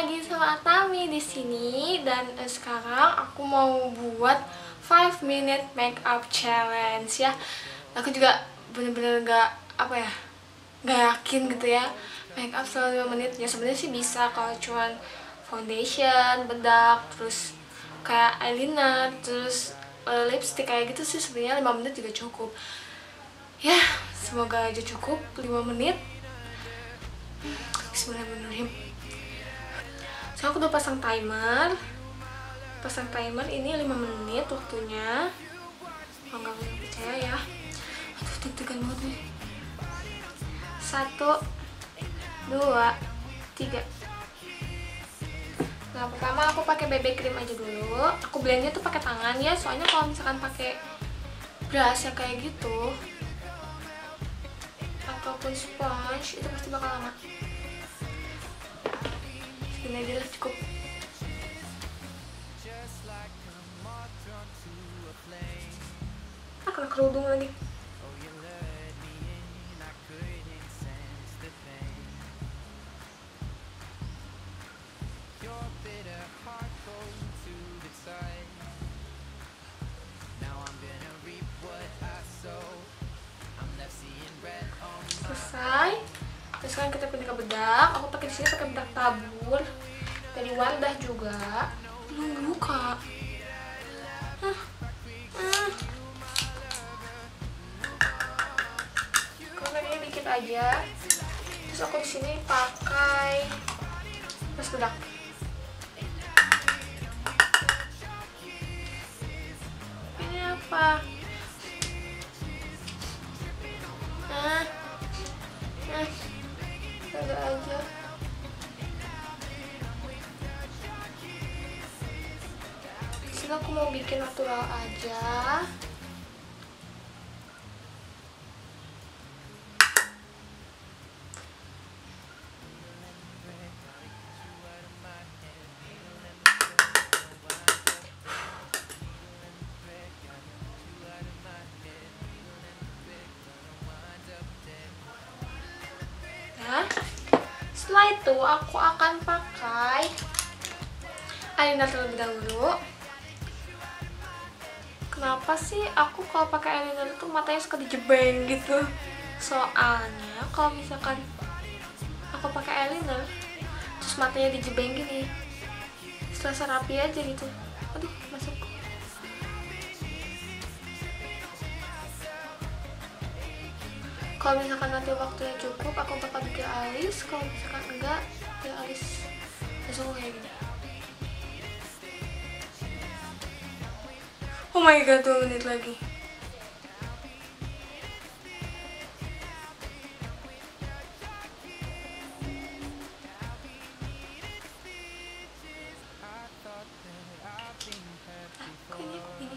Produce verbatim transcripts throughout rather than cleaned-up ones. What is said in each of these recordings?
lagi sama Atami di sini dan eh, sekarang aku mau buat five minute makeup challenge ya. Aku juga bener-bener gak apa ya, gak yakin gitu ya makeup selama lima menit. Ya sebenarnya sih bisa kalau cuman foundation, bedak, terus kayak eyeliner, terus uh, lipstick kayak gitu sih sebenarnya lima menit juga cukup. Ya, semoga aja cukup lima menit. Bismillahirrahmanirrahim. So, aku udah pasang timer. Pasang timer ini lima menit waktunya. Oh, nggak boleh percaya ya. Aduh, deg-degan banget nih. Satu, dua, tiga. Nah, pertama aku pakai B B cream aja dulu. Aku blendnya tuh pakai tangan ya, soalnya kalau misalkan pakai brush ya kayak gitu ataupun sponge itu pasti bakal lama. Segini aja lah cukup. Ah, kena kerudung lagi. Selesai. Terus sekarang kita pindah ke bedak. Aku pakai di sini pakai bedak tabur dari Wardah juga. Belum buka. Hah. Hmm. Karena ini dikit aja. Terus aku di sini pakai beras bedak. Ini apa? Nah. Nah. Ada aja. Disini aku mau bikin natural aja. Setelah itu aku akan pakai eyeliner terlebih dahulu. Kenapa sih aku kalau pakai eyeliner itu matanya suka dijebeng gitu? Soalnya kalau misalkan aku pakai eyeliner terus matanya dijebeng gini, serasa rapi aja gitu. Aduh, masuk. Kalau misalkan nanti waktunya cukup, aku bakal bikin alis. Kalau misalkan enggak, ya alis langsung kayak gini. Oh my god, dua menit lagi. Nah, kayaknya ini.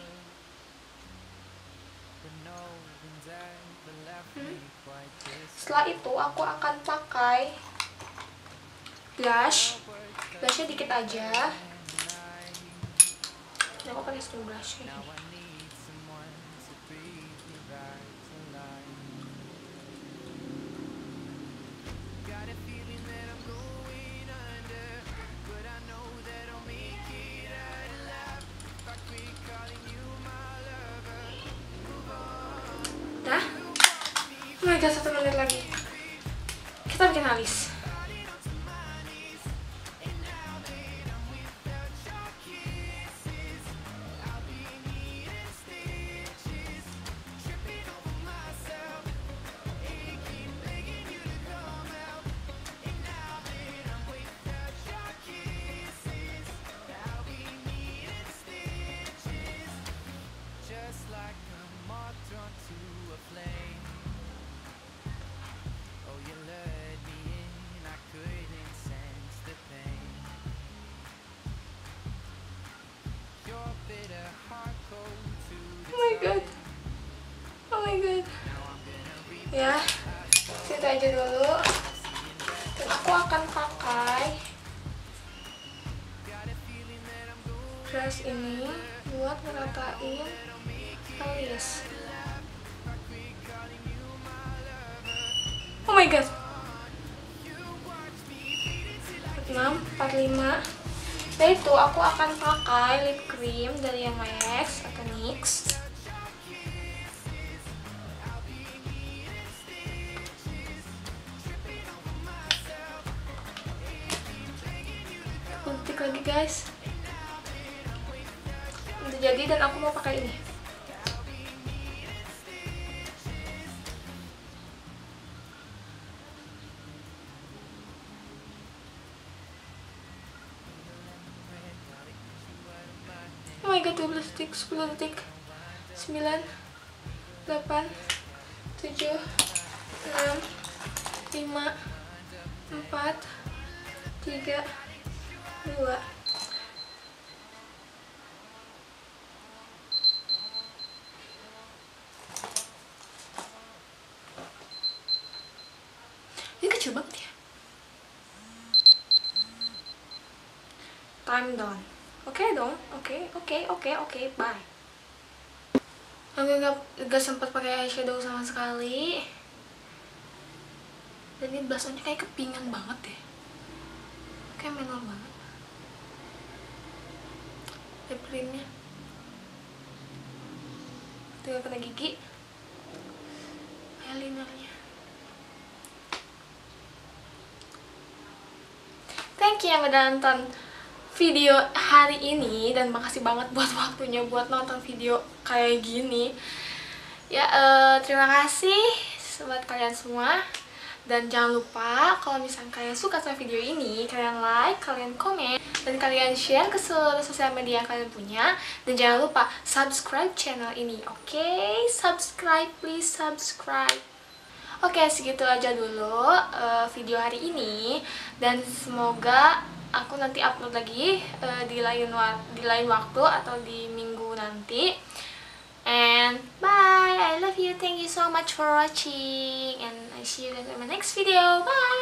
Hmm. Setelah itu aku akan pakai blush. Blushnya dikit aja. Nah, aku pakai skin brush kayak gini. Dah. Oh my god, satu menit lagi. Kita bikin alis. Oh my god, oh my god. Ya, situ aja dulu. Dan aku akan pakai brush ini buat ngeratain alis. Oh my god. enam, empat puluh lima. Dan itu aku akan pakai lip cream dari M A X atau NYX. sepuluh detik lagi guys. Udah jadi dan aku mau pakai ini. Oh my god, dua belas detik, sepuluh detik, sembilan, delapan, tujuh, enam, lima, empat, tiga, dua. Ini kecil banget ya. Time done. Oke okay dong, oke, okay, oke, okay, oke, okay, oke, okay, bye. Aku gak, gak sempat pakai eyeshadow sama sekali. Dan ini blush-nya kayak kepingan banget deh. Kayak menor banget. Lip creamnya. Tinggal kena gigi. Eyelinernya. Thank you yang udah nonton video hari ini, dan makasih banget buat waktunya buat nonton video kayak gini ya. Uh, terima kasih buat kalian semua, dan jangan lupa kalau misalnya kalian suka sama video ini, kalian like, kalian komen, dan kalian share ke seluruh sosial media yang kalian punya. Dan jangan lupa subscribe channel ini, oke? Okay? Subscribe, please subscribe. Oke, okay, segitu aja dulu uh, video hari ini, dan semoga aku nanti upload lagi uh, di lain di lain waktu atau di minggu nanti. And bye, I love you, thank you so much for watching, and I see you guys in my next video. Bye.